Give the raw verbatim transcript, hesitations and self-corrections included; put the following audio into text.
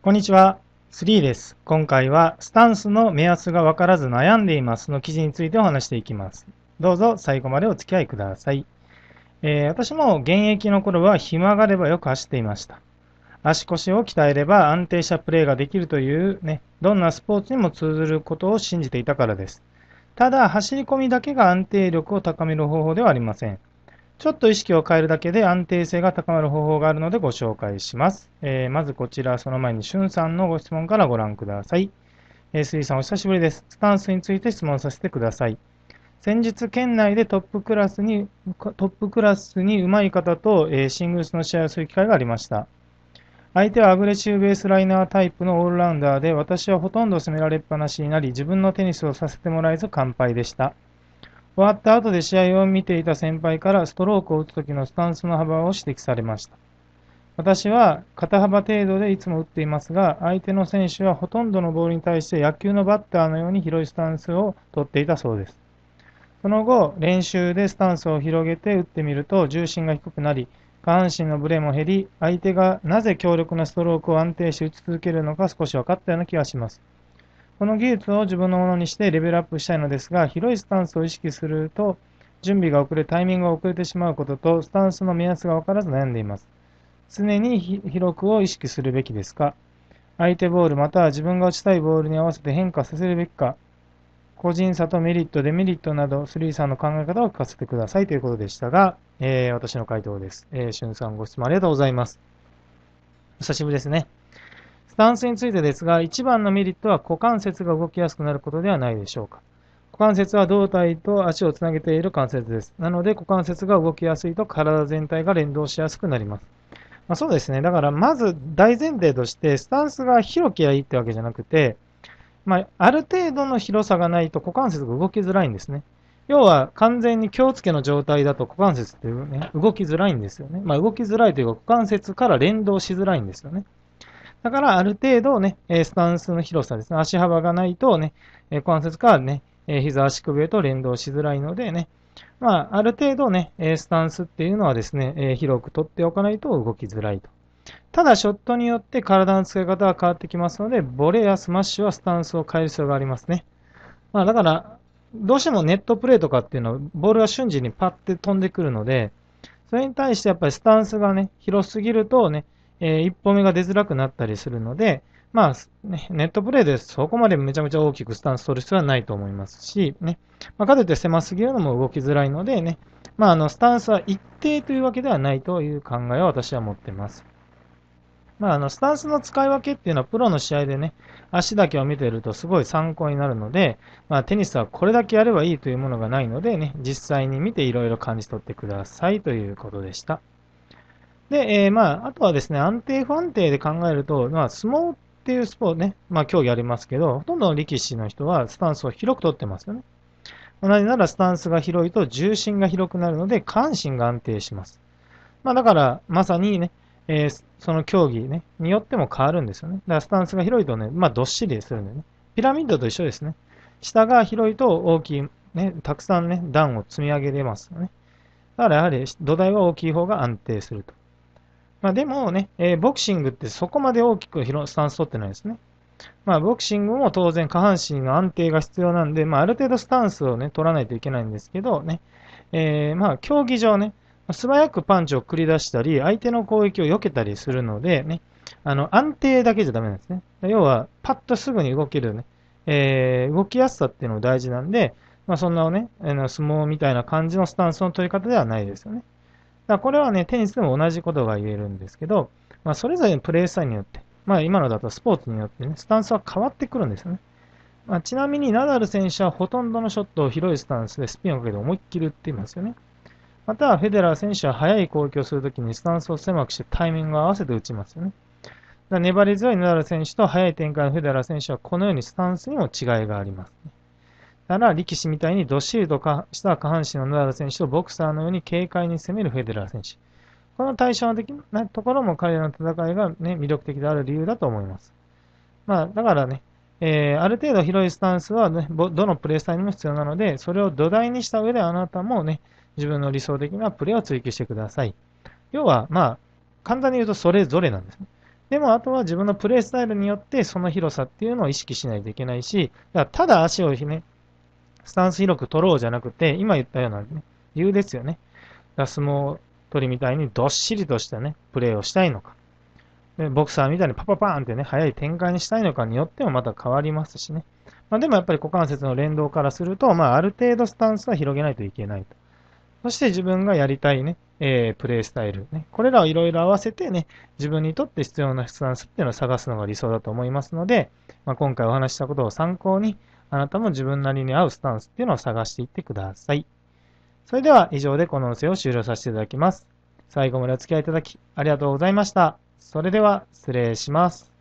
こんにちは。スリーです。今回はスタンスの目安がわからず悩んでいますの記事についてお話していきます。どうぞ最後までお付き合いください。えー私も現役の頃は暇があればよく走っていました。足腰を鍛えれば安定したプレーができるというね、どんなスポーツにも通ずることを信じていたからです。ただ、走り込みだけが安定力を高める方法ではありません。ちょっと意識を変えるだけで安定性が高まる方法があるのでご紹介します。えーまずこちら、その前にしゅんさんのご質問からご覧ください。えー、スリーさんお久しぶりです。スタンスについて質問させてください。先日、県内でトップクラスに、トップクラスに上手い方と、えーシングルスの試合をする機会がありました。相手はアグレッシブベースライナータイプのオールラウンダーで、私はほとんど攻められっぱなしになり、自分のテニスをさせてもらえず完敗でした。終わった後で試合を見ていた先輩からストロークを打つ時のスタンスの幅を指摘されました。私は肩幅程度でいつも打っていますが、相手の選手はほとんどのボールに対して野球のバッターのように広いスタンスを取っていたそうです。その後、練習でスタンスを広げて打ってみると重心が低くなり、下半身のブレも減り、相手がなぜ強力なストロークを安定して打ち続けるのか少し分かったような気がします。この技術を自分のものにしてレベルアップしたいのですが、広いスタンスを意識すると、準備が遅れ、タイミングが遅れてしまうことと、スタンスの目安が分からず悩んでいます。常に広くを意識するべきですか？相手ボールまたは自分が打ちたいボールに合わせて変化させるべきか？個人差とメリット、デメリットなど、スリーさんの考え方を聞かせてくださいということでしたが、えー私の回答です。えー、しゅんさんご質問ありがとうございます。お久しぶりですね。スタンスについてですが、一番のメリットは股関節が動きやすくなることではないでしょうか。股関節は胴体と足をつなげている関節です。なので、股関節が動きやすいと体全体が連動しやすくなります。まあ、そうですね。だから、まず大前提として、スタンスが広ければいいってわけじゃなくて、まあ、ある程度の広さがないと股関節が動きづらいんですね。要は、完全に気をつけの状態だと股関節っていうね、動きづらいんですよね。まあ、動きづらいというか、股関節から連動しづらいんですよね。だから、ある程度ね、スタンスの広さですね。足幅がないとね、股関節からね、膝足首へと連動しづらいのでね、まあ、ある程度ね、スタンスっていうのはですね、広く取っておかないと動きづらいと。ただ、ショットによって体の使い方は変わってきますので、ボレーやスマッシュはスタンスを変える必要がありますね。まあ、だから、どうしてもネットプレーとかっていうのは、ボールが瞬時にパッて飛んでくるので、それに対してやっぱりスタンスがね、広すぎるとね、えー一歩目が出づらくなったりするので、まあ、ね、ネットプレーでそこまでめちゃめちゃ大きくスタンス取る必要はないと思いますし、ね、まあ、かといって狭すぎるのも動きづらいのでね、まあ、あの、スタンスは一定というわけではないという考えを私は持っています。まあ、あの、スタンスの使い分けっていうのはプロの試合でね、足だけを見ているとすごい参考になるので、まあ、テニスはこれだけやればいいというものがないのでね、実際に見ていろいろ感じ取ってくださいということでした。で、えーまあ、あとはですね、安定不安定で考えると、まあ、相撲っていうスポーツね、まあ、競技ありますけど、ほとんどの力士の人はスタンスを広く取ってますよね。同じならスタンスが広いと重心が広くなるので、下半身が安定します。まあ、だから、まさにね、えーその競技ね、によっても変わるんですよね。だからスタンスが広いとね、まあ、どっしりするんだよね。ピラミッドと一緒ですね。下が広いと大きい、ね、たくさんね、段を積み上げれますよね。だからやはり土台は大きい方が安定すると。まあ、でもね、えーボクシングってそこまで大きく広スタンス取ってないですね。まあ、ボクシングも当然下半身の安定が必要なんで、まあ、ある程度スタンスをね、取らないといけないんですけどね、えーまあ、競技上ね、素早くパンチを繰り出したり、相手の攻撃を避けたりするので、ね、あの、安定だけじゃダメなんですね。要は、パッとすぐに動けるね、えー動きやすさっていうのも大事なんで、まあ、そんなね、あの相撲みたいな感じのスタンスの取り方ではないですよね。だからこれはね、テニスでも同じことが言えるんですけど、まあ、それぞれのプレースタイルによって、まあ、今のだとスポーツによってね、スタンスは変わってくるんですよね。まあ、ちなみに、ナダル選手はほとんどのショットを広いスタンスでスピンをかけて思いっきり打っていますよね。また、フェデラー選手は速い攻撃をするときにスタンスを狭くしてタイミングを合わせて打ちますよね。だから粘り強いナダル選手と速い展開のフェデラー選手はこのようにスタンスにも違いがありますね。だから力士みたいにどっしりとした下半身のナダル選手とボクサーのように軽快に攻めるフェデラー選手。この対照的なところも彼らの戦いが、ね、魅力的である理由だと思います。まあ、だからね、えーある程度広いスタンスは、ね、どのプレースタイルにも必要なので、それを土台にした上であなたもね、自分の理想的なプレーを追求してください。要は、まあ、簡単に言うとそれぞれなんですね。 でも、あとは自分のプレースタイルによってその広さっていうのを意識しないといけないし、だからただ足をひね、スタンス広く取ろうじゃなくて、今言ったような、ね、理由ですよね。だ相撲取りみたいにどっしりとしたね、プレーをしたいのか。でボクサーみたいにパパパーンってね、速い展開にしたいのかによってもまた変わりますしね。まあ、でもやっぱり股関節の連動からすると、まあ、ある程度スタンスは広げないといけないと。そして自分がやりたいね、えー、プレイスタイルね。これらをいろいろ合わせてね、自分にとって必要なスタンスっていうのを探すのが理想だと思いますので、まあ、今回お話ししたことを参考に、あなたも自分なりに合うスタンスっていうのを探していってください。それでは以上でこの音声を終了させていただきます。最後までお付き合いいただきありがとうございました。それでは失礼します。